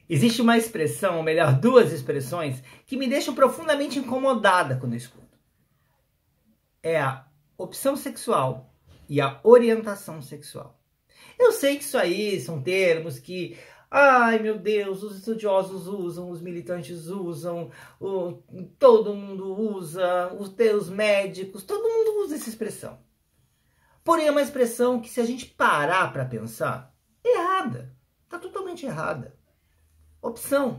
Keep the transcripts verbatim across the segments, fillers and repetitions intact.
Existe uma expressão, ou melhor, duas expressões, que me deixam profundamente incomodada quando eu escuto. É a opção sexual e a orientação sexual. Eu sei que isso aí são termos que, ai meu Deus, os estudiosos usam, os militantes usam, o, todo mundo usa, os teus médicos, todo mundo usa essa expressão. Porém, é uma expressão que, se a gente parar para pensar, é errada. Está totalmente errada. Opção.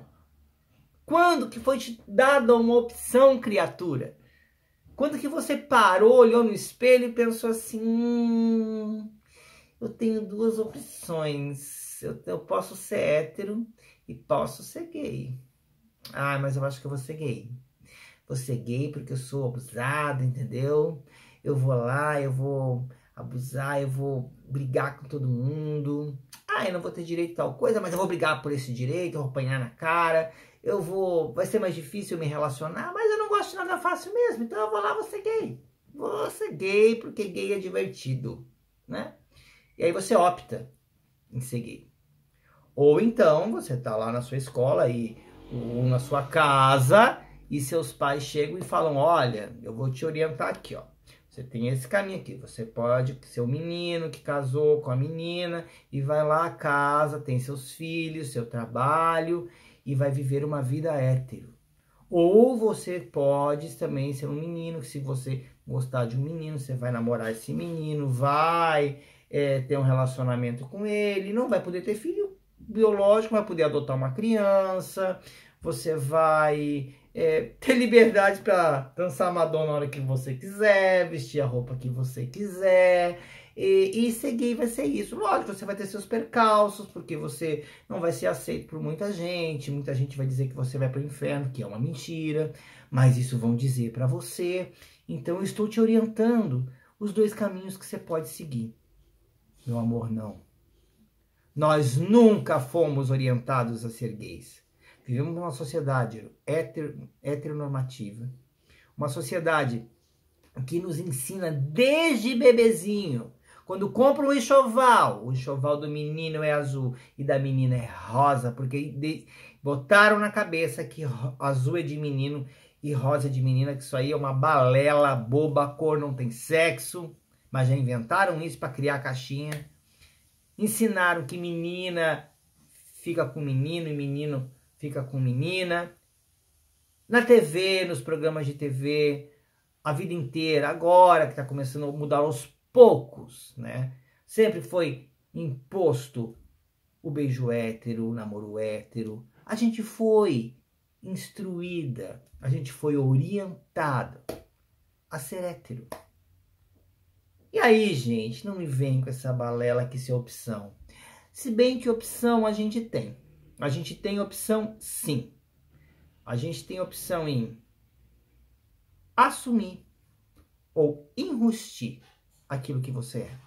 Quando que foi te dada uma opção, criatura? Quando que você parou, olhou no espelho e pensou assim, hum, eu tenho duas opções. Eu, eu posso ser hétero e posso ser gay. Ah, mas eu acho que eu vou ser gay. Vou ser gay porque eu sou abusado, entendeu? Eu vou lá, eu vou abusar, eu vou brigar com todo mundo. Ah, eu não vou ter direito a tal coisa, mas eu vou brigar por esse direito, eu vou apanhar na cara. Eu vou... Vai ser mais difícil me relacionar, mas eu não gosto de nada fácil mesmo. Então eu vou lá, vou ser gay. Vou ser gay porque gay é divertido, né? E aí você opta em ser gay. Ou então você tá lá na sua escola e, ou na sua casa e seus pais chegam e falam, olha, eu vou te orientar aqui, ó. Você tem esse caminho aqui. Você pode ser um menino que casou com a menina e vai lá à casa, tem seus filhos, seu trabalho e vai viver uma vida hétero. Ou você pode também ser um menino, que se você gostar de um menino, você vai namorar esse menino, vai é, ter um relacionamento com ele, não vai poder ter filho biológico, vai poder adotar uma criança, você vai é, ter liberdade para dançar Madonna na hora que você quiser, vestir a roupa que você quiser, e, e ser gay vai ser isso. Lógico, você vai ter seus percalços, porque você não vai ser aceito por muita gente, muita gente vai dizer que você vai para o inferno, que é uma mentira, mas isso vão dizer para você. Então eu estou te orientando os dois caminhos que você pode seguir. Meu amor, não. Nós nunca fomos orientados a ser gays. Vivemos numa sociedade heter, heteronormativa. Uma sociedade que nos ensina desde bebezinho. Quando compra um enxoval, o enxoval do menino é azul e da menina é rosa, porque de, botaram na cabeça que azul é de menino e rosa é de menina, que isso aí é uma balela boba, a cor não tem sexo, mas já inventaram isso para criar caixinha. Ensinaram que menina fica com menino e menino fica com menina. Na T V, nos programas de T V, a vida inteira, agora que está começando a mudar aos poucos, né? Sempre foi imposto o beijo hétero, o namoro hétero. A gente foi instruída, a gente foi orientada a ser hétero. E aí, gente, não me vem com essa balela que isso é opção. Se bem que opção a gente tem. A gente tem opção, sim. A gente tem opção em assumir ou enrustir aquilo que você é.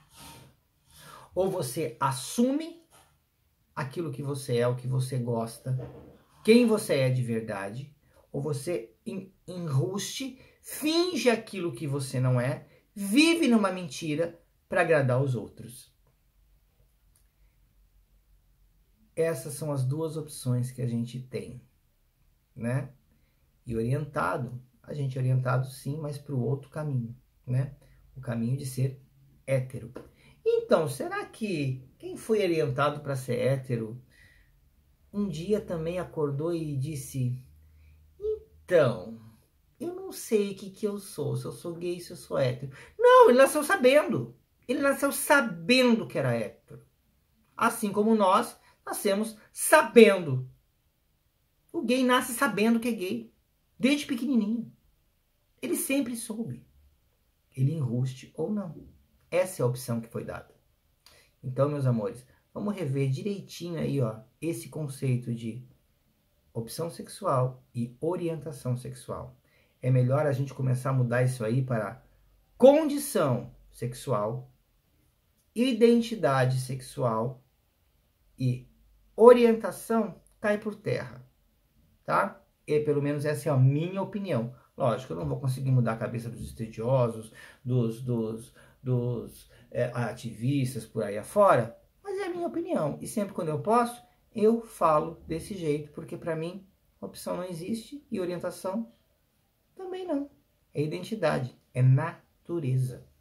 Ou você assume aquilo que você é, o que você gosta, quem você é de verdade, ou você enruste, finge aquilo que você não é, vive numa mentira para agradar os outros. Essas são as duas opções que a gente tem, né? E orientado, a gente é orientado sim, mas para o outro caminho, né? O caminho de ser hétero. Então, será que quem foi orientado para ser hétero um dia também acordou e disse: então, eu não sei o que, que eu sou, se eu sou gay, se eu sou hétero. Não, ele nasceu sabendo. Ele nasceu sabendo que era hétero. Assim como nós nascemos sabendo. O gay nasce sabendo que é gay, desde pequenininho. Ele sempre soube. Ele enruste ou não. Essa é a opção que foi dada. Então, meus amores, vamos rever direitinho aí, ó, esse conceito de opção sexual e orientação sexual. É melhor a gente começar a mudar isso aí para condição sexual, identidade sexual e orientação cai por terra, tá? E pelo menos essa é a minha opinião. Lógico, eu não vou conseguir mudar a cabeça dos estudiosos, dos, dos, dos é, ativistas por aí afora, mas é a minha opinião. E sempre quando eu posso, eu falo desse jeito, porque para mim opção não existe e orientação também não. É identidade, é natureza.